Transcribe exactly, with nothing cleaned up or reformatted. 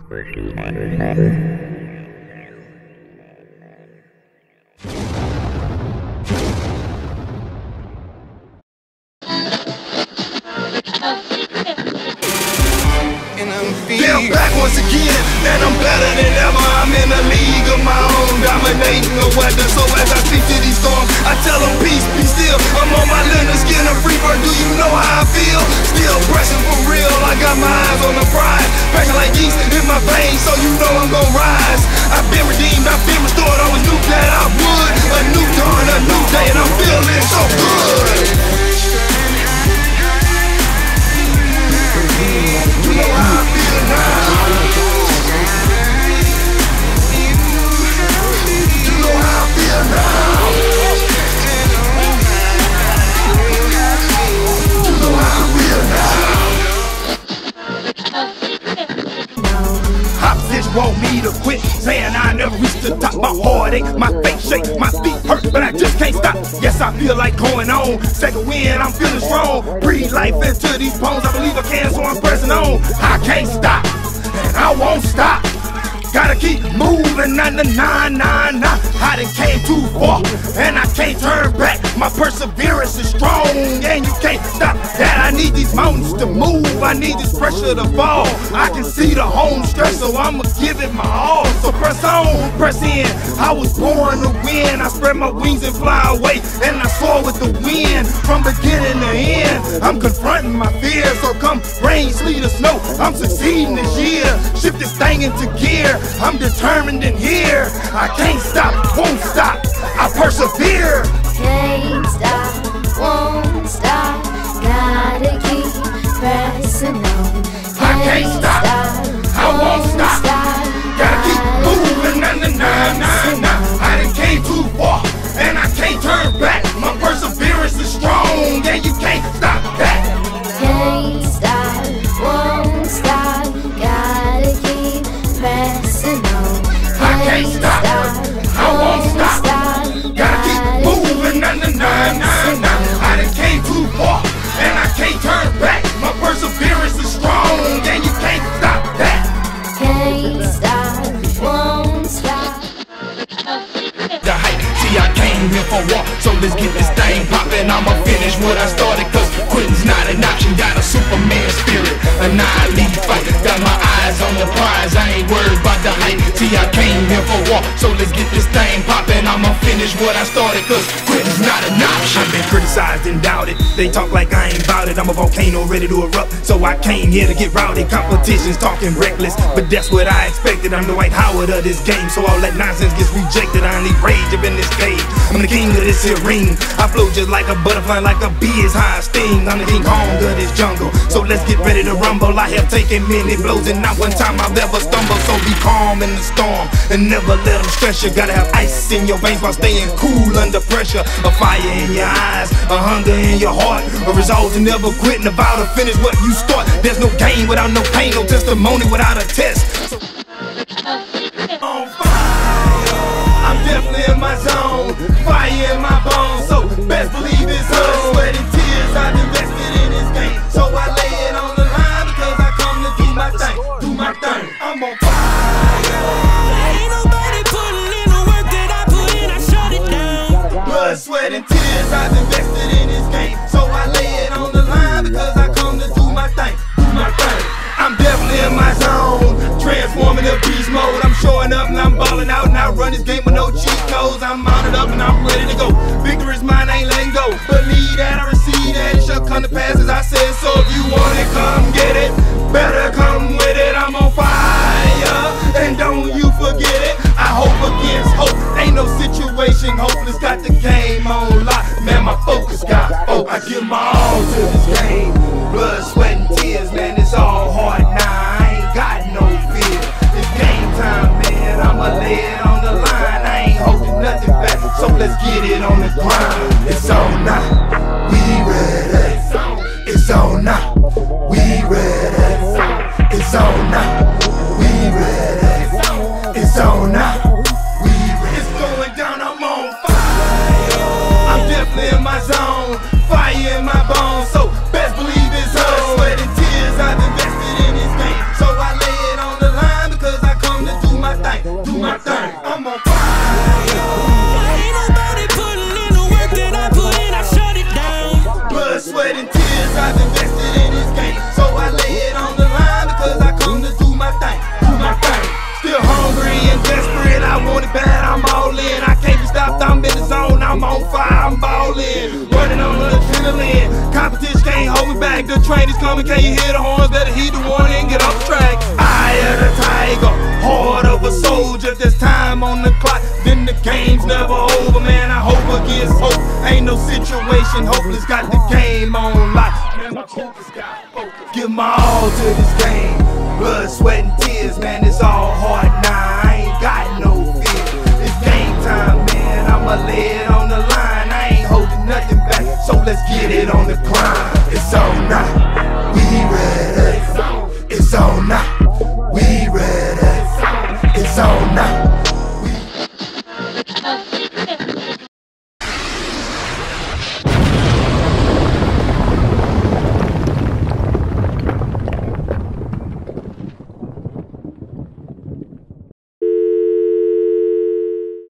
They're back once again, and I'm better than ever. I'm in a league of my own, dominating the weather. So as I speak to these storms, I tell them peace, be still. I'm on my Leonard skin, a free bird. Do you know how I feel? Still pressing for real. I got my eyes on the prize, passion like yeast in my veins, so you know I'm gon' rise. I've been redeemed, I've been restored. Always knew that I would. A new dawn, a new day, and I'm feeling so good. You know how I feel now. You know how I feel now. You know how I feel now. Opposition want me to quit, saying I never reached the top. My heart ache, my face shake, my feet hurt, but I just can't stop. Yes, I feel like going on. Second wind, I'm feeling strong. Breathe life into these bones. I believe I can, so I'm pressing on. I can't stop, and I won't stop. Gotta keep moving, nah, nah, nah, nah, nah. I done came too far, and I can't turn back. My perseverance is strong, and you can't stop that. I need these mountains to move, I need this pressure to fall. I can see the home stretch, so I'ma give it my all. So press on, press in. I was born to win. I spread my wings and fly away, and I soar with the wind from beginning to end. I'm confronting my fears, so come rain, sleet, or snow, I'm succeeding this year. Shift this thing into gear. I'm determined in here. I can't stop, won't stop. I persevere. Can't stop, won't stop. Gotta keep pressing on. I can't stop, I won't stop. Gotta keep moving, nah, nah, nah, nah, nah. I done came too far, and I can't turn back. My perseverance is strong, and you can't stop that. Can't stop, won't stop. Gotta keep pressing on. I can't stop, I won't stop. Gotta keep moving, nah, nah, nah, nah, nah. I done came too far, and I can't turn back. My perseverance is strong, and you can't stop that. Can't stop, won't stop. The hype, see I came here for war, so let's get this thing poppin'. I'ma finish what I started, cause quitting's not an option. Got a Superman spirit, annihilate fight. Got my eyes on the prize, I ain't worried about the hype. See I came here for war, so let's get this thing poppin'. I'ma finish what I started, cause quitting's not an option. I've been criticized and doubted, they talk like I ain't bout it. I'm a volcano ready to erupt, so I came here to get rowdy. Competition's talking reckless, but that's what I expected. I'm the Dwight Howard of this game, so all that nonsense gets rejected. I need rage up in this cage, I'm the king of this here ring. I flow just like a butterfly, like a bee is high sting. I'm the King Kong of this jungle, so let's get ready to rumble. I have taken many blows and not one time I've ever stumbled. So be calm in the storm and never let them stress you. Gotta have ice in your veins while staying cool under pressure. A fire in your eyes, a hunger in your heart, a resolve to never quit and a vow to finish what you start. There's no gain without no pain, no testimony without a test. So on fire, I'm definitely in my zone, fire in my bones, so best believe it's on. Sweat and tears, I've invested in this game, so I lay it on the line because I come to do my thing, do my thing. I'm on fire. Ain't nobody putting in the work that I put in, I shut it down. Blood, sweat and tears, I've invested in this game, so I lay it on the line because I come to do my thing, do my thing. I'm definitely in my zone, transforming to beast mode. I'm showing up and I'm balling out, and I run this game with no cheat codes. I'm mounted up and I'm ready to go. Victory is mine, I ain't letting go. Believe that, I receive that, it shall come to pass as I said. So if you want it, come get it. Better come with it. I'm on fire, and don't you forget it. I hope against hope, ain't no situation hopeless. Got the game on lock, man, my focus got hope. I give my all to this game. Blood, sweat and tears, man, it's all hard now. I ain't got no fear. It's game time, man, I'ma lay it on the line. can't hold me back. The train is coming, can you hear the horns? Better heed the warning and get off the track. Eye of the tiger, heart of a soldier. There's time on the clock, then the game's never over. Man, I hope against hope. Ain't no situation hopeless, got the game on lock. Man, my focus got focus. Give my all to this game. Blood, sweat, and tears, man, it's all hard.